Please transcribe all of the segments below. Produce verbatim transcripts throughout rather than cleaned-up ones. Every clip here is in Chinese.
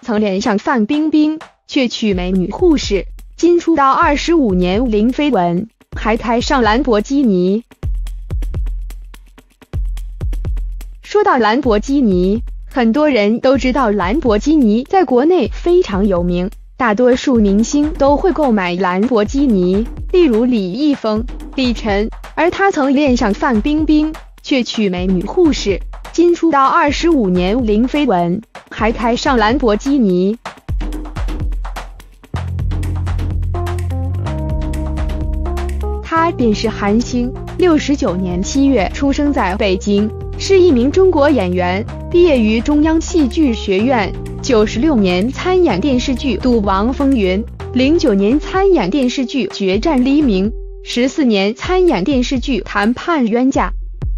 曾恋上范冰冰，却娶美女护士。今出道二十五年零绯闻，还开上兰博基尼。说到兰博基尼，很多人都知道兰博基尼在国内非常有名，大多数明星都会购买兰博基尼，例如李易峰、李晨，而他曾恋上范冰冰，却娶美女护士。今出道二十五年零绯闻，还开上兰博基尼。他便是韩星，六十九年七月出生在北京，是一名中国演员，毕业于中央戏剧学院。九十六年参演电视剧《赌王风云》，零九年参演电视剧《决战黎明》，十四年参演电视剧《谈判冤家》。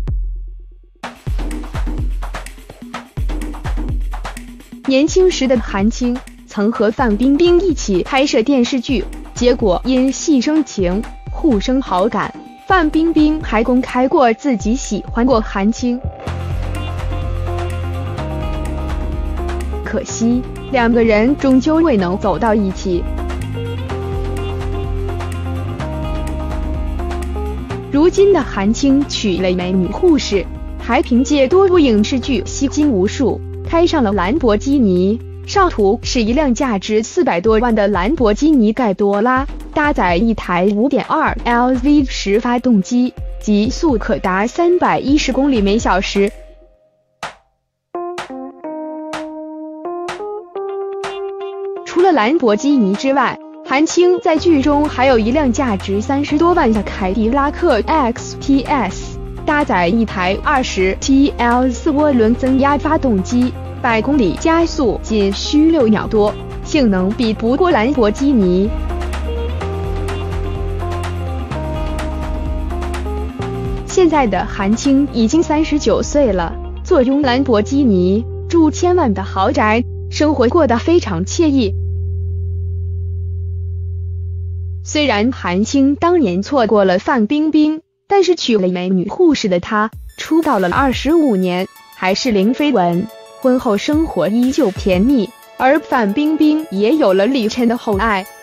年轻时的韩青曾和范冰冰一起拍摄电视剧，结果因戏生情，互生好感。范冰冰还公开过自己喜欢过韩青。可惜，两个人终究未能走到一起。如今的韩青娶了美女护士，还凭借多部影视剧吸金无数，开上了兰博基尼。上图是一辆价值四百多万的兰博基尼盖多拉，搭载一台 五点二 L V 十发动机，极速可达三百一十公里每小时。除了兰博基尼之外，韩青在剧中还有一辆价值三十多万的凯迪拉克 X T S， 搭载一台二十 T L 四涡轮增压发动机，百公里加速仅需六秒多，性能比不过兰博基尼。现在的韩青已经三十九岁了，坐拥兰博基尼，住千万的豪宅，生活过得非常惬意。虽然韩青当年错过了范冰冰，但是娶了美女护士的他，出道了二十五年，还是零绯闻，婚后生活依旧甜蜜，而范冰冰也有了李晨的厚爱。